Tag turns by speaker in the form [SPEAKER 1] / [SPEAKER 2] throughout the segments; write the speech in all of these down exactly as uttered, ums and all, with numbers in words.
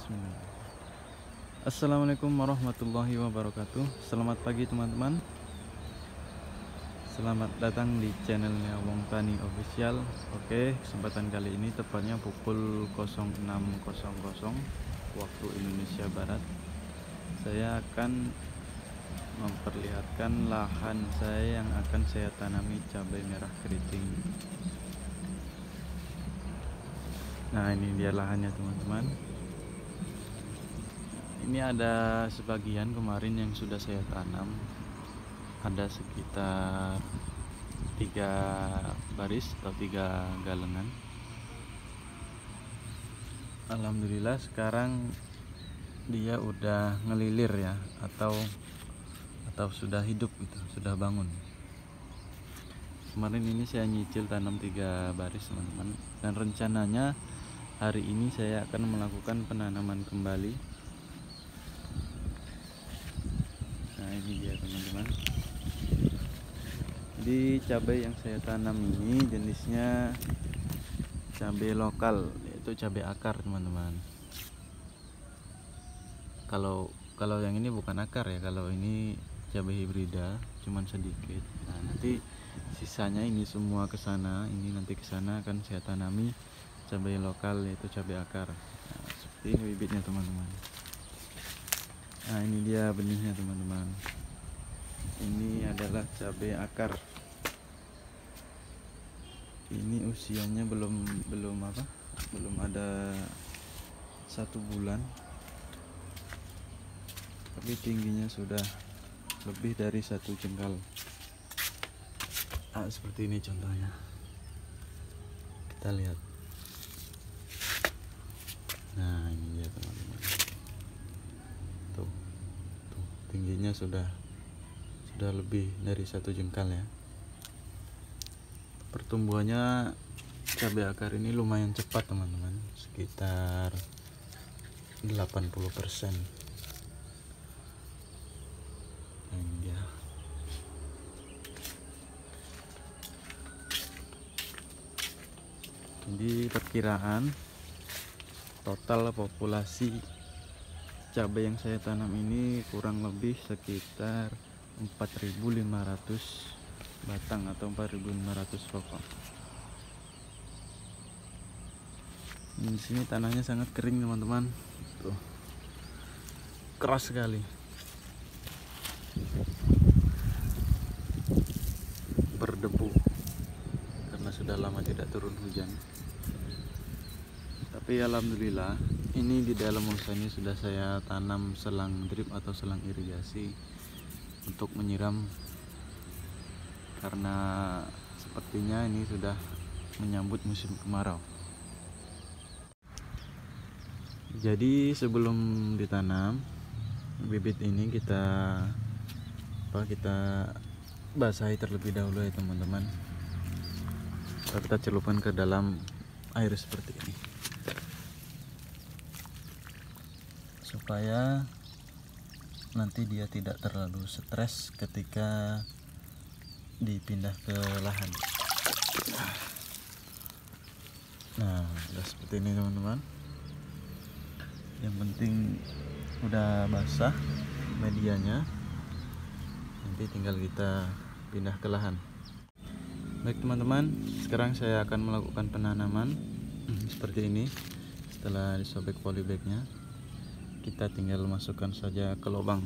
[SPEAKER 1] Bismillah. Assalamualaikum warahmatullahi wabarakatuh. Selamat pagi teman-teman. Selamat datang di channelnya Wong Tani Official. Oke, kesempatan kali ini tepatnya pukul enam waktu Indonesia Barat. Saya akan memperlihatkan lahan saya yang akan saya tanami cabai merah keriting. Nah, ini dia lahannya teman-teman. Ini ada sebagian kemarin yang sudah saya tanam, ada sekitar tiga baris atau tiga galengan. Alhamdulillah sekarang dia udah ngelilir ya, atau atau sudah hidup gitu, sudah bangun. Kemarin ini saya nyicil tanam tiga baris teman-teman, dan rencananya hari ini saya akan melakukan penanaman kembali. Nah, ini dia teman-teman. Di cabai yang saya tanam ini jenisnya cabai lokal, yaitu cabai akar teman-teman. Kalau kalau yang ini bukan akar ya, kalau ini cabai hibrida, cuman sedikit. Nah, nanti sisanya ini semua ke sana, ini nanti ke sana akan saya tanami cabai lokal, yaitu cabai akar. Nah, seperti ini bibitnya teman-teman. Nah, ini dia benihnya teman-teman. Ini adalah cabai akar. Ini usianya belum belum apa? Belum ada satu bulan. Tapi tingginya sudah lebih dari satu jengkal. Ah, seperti ini contohnya. Kita lihat. Nah, ini dia teman-teman. Tuh, tuh, tingginya sudah sudah lebih dari satu jengkal ya. Pertumbuhannya cabai akar ini lumayan cepat teman-teman, sekitar delapan puluh persen. Ini dia. Jadi perkiraan total populasi cabai yang saya tanam ini kurang lebih sekitar empat ribu lima ratus batang atau empat ribu lima ratus pokok. Di sini tanahnya sangat kering teman-teman. Tuh. Keras sekali. Berdebu karena sudah lama tidak turun hujan. Tapi alhamdulillah ini di dalam mulsa ini sudah saya tanam selang drip atau selang irigasi untuk menyiram, karena sepertinya ini sudah menyambut musim kemarau. Jadi sebelum ditanam bibit ini kita apa kita basahi terlebih dahulu ya teman-teman. Kita celupkan ke dalam air seperti ini supaya nanti dia tidak terlalu stres ketika dipindah ke lahan. Nah, udah seperti ini teman-teman. Yang penting udah basah medianya, nanti tinggal kita pindah ke lahan. Baik teman-teman, sekarang saya akan melakukan penanaman seperti ini. Setelah disobek polybagnya, kita tinggal masukkan saja ke lubang.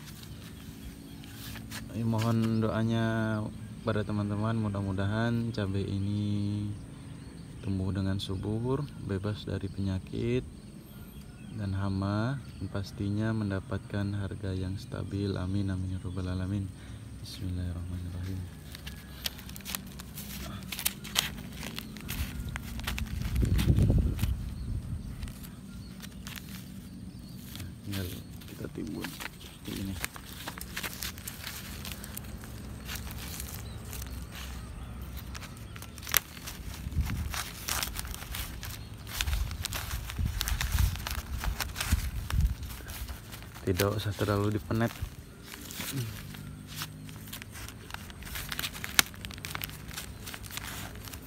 [SPEAKER 1] Mohon doanya pada teman-teman, mudah-mudahan cabai ini tumbuh dengan subur, bebas dari penyakit dan hama, dan pastinya mendapatkan harga yang stabil. Amin amin ya rabbal alamin. Bismillahirrahmanirrahim. Tinggal kita timbun seperti ini. Tidak usah terlalu dipenet.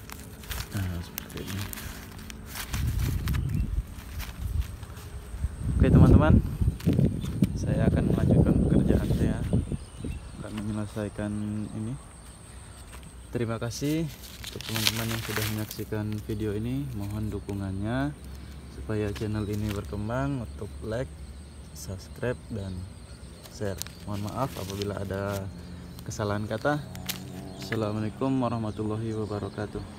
[SPEAKER 1] Nah, seperti ini. Oke teman-teman, saya akan melanjutkan pekerjaan saya, akan menyelesaikan ini. Terima kasih untuk teman-teman yang sudah menyaksikan video ini. Mohon dukungannya supaya channel ini berkembang, untuk like, subscribe, dan share. Mohon maaf apabila ada kesalahan kata. Assalamualaikum warahmatullahi wabarakatuh.